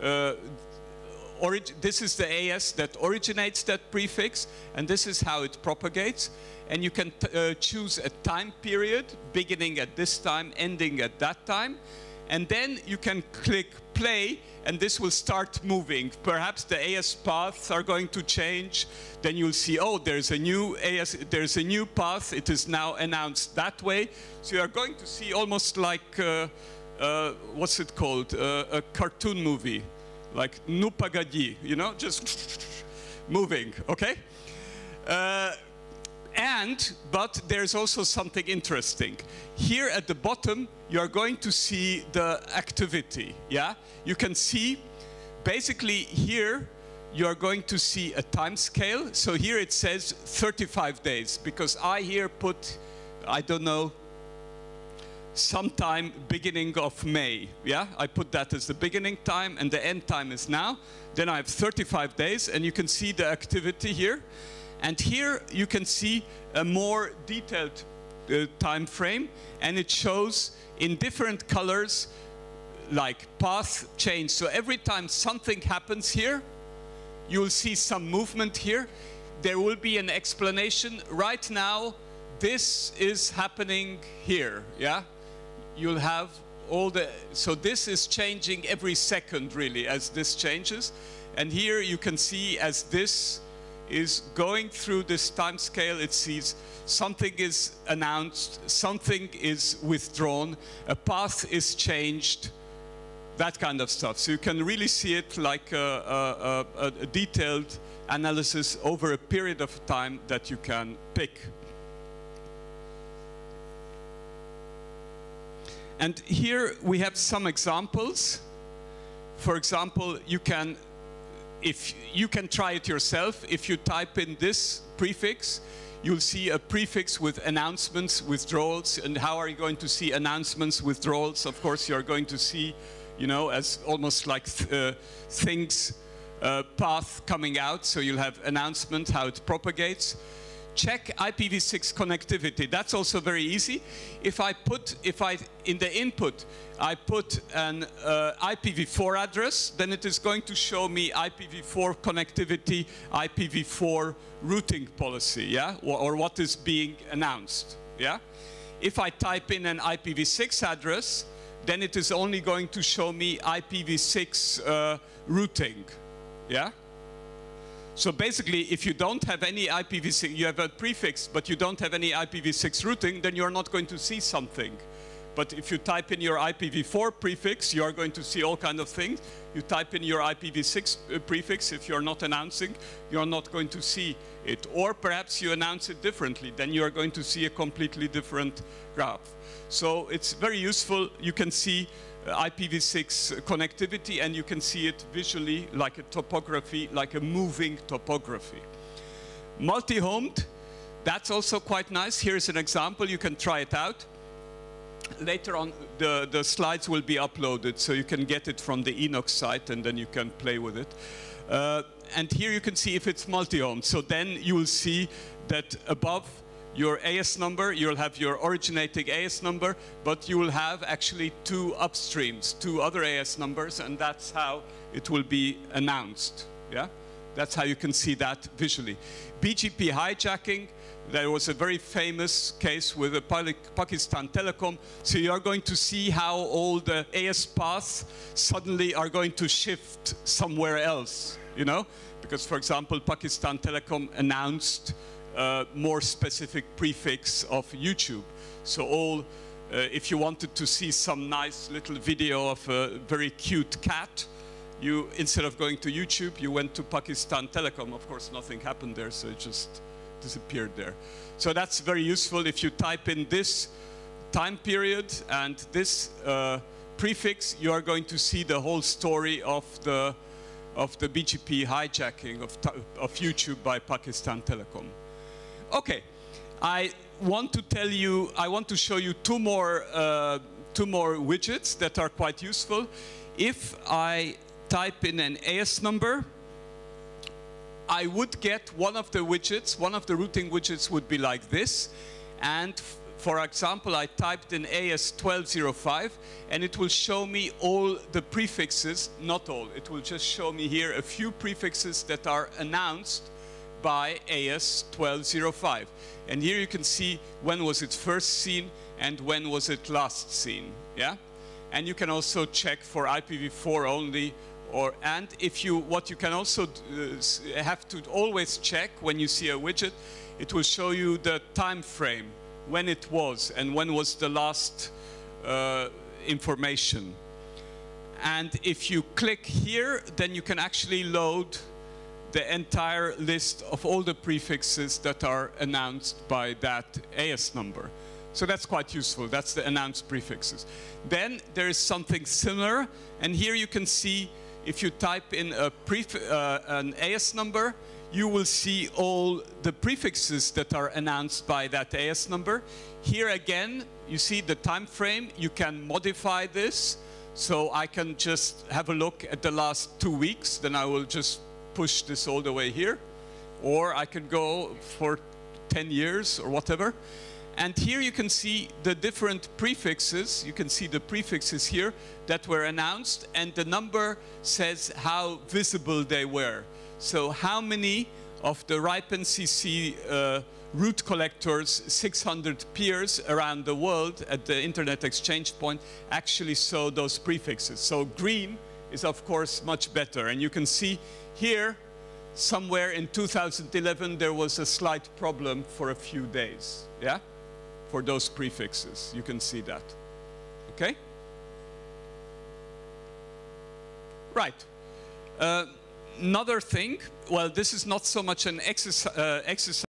this is the AS that originates that prefix and this is how it propagates. And you can choose a time period, beginning at this time, ending at that time. And then you can click play and this will start moving. Perhaps the AS paths are going to change. Then you'll see, oh, there's a new AS, there's a new path. It is now announced that way. So you are going to see almost like, what's it called? A cartoon movie, like Nu Pagadi, you know, just moving, okay? But there's also something interesting. Here at the bottom, you are going to see the activity, yeah? You can see, basically here, you are going to see a time scale. So here it says 35 days, because I here put, I don't know, sometime beginning of May, yeah? I put that as the beginning time, and the end time is now. Then I have 35 days, and you can see the activity here. And here you can see a more detailed time frame, and it shows in different colors like path change. So every time something happens here, you'll see some movement here. There will be an explanation. Right now, this is happening here, yeah? You'll have all the, so this is changing every second really as this changes. And here you can see as this is going through this time scale, it sees something is announced, something is withdrawn, a path is changed, that kind of stuff. So you can really see it like a detailed analysis over a period of time that you can pick. And here we have some examples. For example, you can try it yourself. If you type in this prefix, you'll see a prefix with announcements, withdrawals. And how are you going to see announcements, withdrawals? Of course, you're going to see, you know, as almost like things, path coming out. So you'll have announcement, how it propagates. Check IPv6 connectivity. That's also very easy. If in the input, I put an IPv4 address, then it is going to show me IPv4 connectivity, IPv4 routing policy, yeah? Or what is being announced, yeah? If I type in an IPv6 address, then it is only going to show me IPv6 routing, yeah? So basically, if you don't have any IPv6, you have a prefix, but you don't have any IPv6 routing, then you're not going to see something. But if you type in your IPv4 prefix, you are going to see all kinds of things. You type in your IPv6 prefix, if you're not announcing, you're not going to see it. Or perhaps you announce it differently, then you are going to see a completely different graph. So it's very useful. You can see IPv6 connectivity, and you can see it visually like a topography, like a moving topography. Multi-homed, that's also quite nice. Here's an example. You can try it out. Later on, the slides will be uploaded, so you can get it from the ENOG site, and then you can play with it. And here you can see if it's multi-homed. So then you will see that above your AS number, you'll have your originating AS number, but you will have actually two upstreams, two other AS numbers, and that's how it will be announced. Yeah? That's how you can see that visually. BGP hijacking, there was a very famous case with the Pakistan Telecom. So you are going to see how all the AS paths suddenly are going to shift somewhere else, you know? Because, for example, Pakistan Telecom announced more specific prefix of YouTube. So all, if you wanted to see some nice little video of a very cute cat, you, instead of going to YouTube, you went to Pakistan Telecom. Of course, nothing happened there, so it just disappeared there. So that's very useful. If you type in this time period and this prefix, you are going to see the whole story of the BGP hijacking of YouTube by Pakistan Telecom. Okay, I want to tell you, I want to show you two more widgets that are quite useful. If I type in an AS number, I would get one of the widgets, one of the routing widgets would be like this. And for example, I typed in AS1205, and it will show me all the prefixes, not all, it will just show me here a few prefixes that are announced by AS1205. And here you can see when was it first seen and when was it last seen, yeah? And you can also check for IPv4 only, and if you, what you can also have to always check when you see a widget, it will show you the time frame, when it was, and when was the last information. And if you click here, then you can actually load the entire list of all the prefixes that are announced by that AS number. So that's quite useful. That's the announced prefixes. Then there is something similar, and here you can see if you type in an AS number, you will see all the prefixes that are announced by that AS number. Here again, you see the time frame. You can modify this. So I can just have a look at the last 2 weeks. Then I will just push this all the way here. Or I can go for 10 years or whatever. And here you can see the different prefixes. You can see the prefixes here that were announced, and the number says how visible they were. So how many of the RIPE-NCC root collectors, 600 peers around the world at the Internet Exchange Point, actually saw those prefixes. So green is, of course, much better. And you can see here, somewhere in 2011, there was a slight problem for a few days, yeah? For those prefixes, you can see that, okay? Right. Another thing, well, this is not so much an exercise